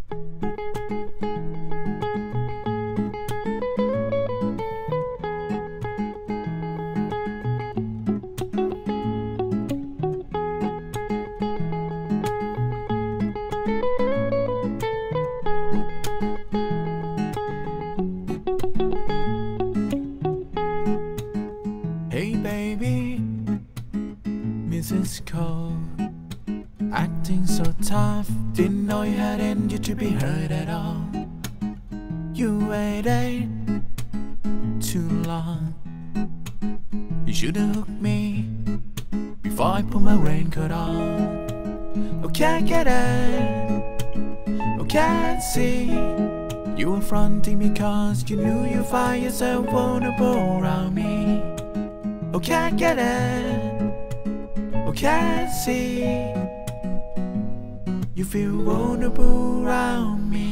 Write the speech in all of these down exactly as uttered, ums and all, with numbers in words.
Hey baby, Missus Cole, acting so tough. Didn't know you had in you to be hurt at all. You waited too long. You should've hooked me before I put my raincoat on. Oh, can't get it, oh, can't see. You were fronting because you knew you find yourself vulnerable around me. Oh, can't get it, oh, can't see. You feel vulnerable around me.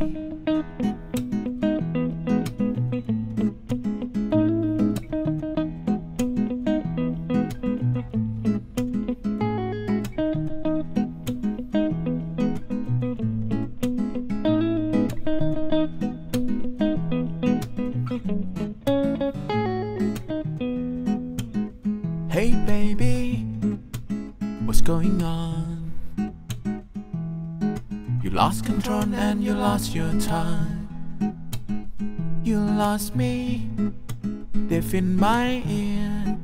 Hey baby, what's going on? You lost control and you lost your time. You lost me, deaf in my ear.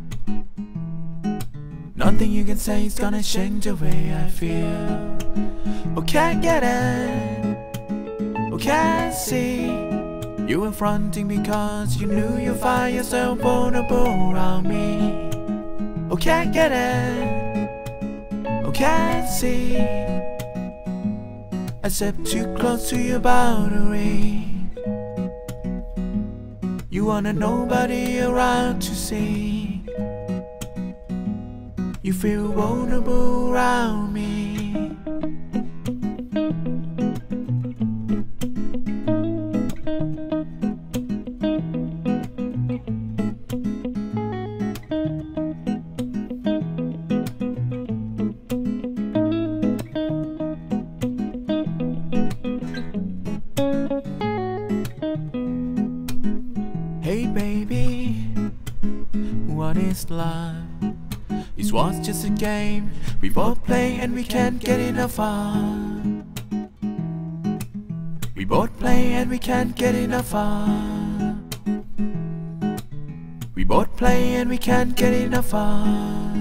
Nothing you can say is gonna change the way I feel. Oh, can't get it, oh, can't see. You were fronting because you knew you find yourself vulnerable around me. Oh, can't get it, oh, can't see. I step too close to your boundary. You wanted nobody around to see. You feel vulnerable around me. Hey baby, what is love? It was just a game we both play and we can't get enough of. We both play and we can't get enough of. We both play and we can't get enough of.